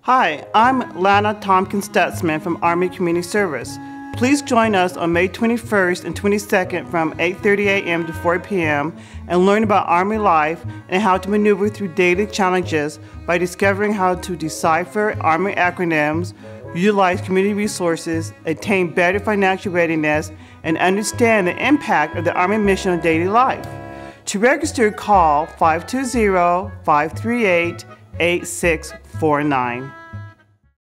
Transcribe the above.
Hi, I'm Lana Tompkins Stutzman from Army Community Service. Please join us on May 21st and 22nd from 8:30 a.m. to 4 p.m. and learn about Army life and how to maneuver through daily challenges by discovering how to decipher Army acronyms, utilize community resources, attain better financial readiness, and understand the impact of the Army mission on daily life. To register, call 520-538-8649.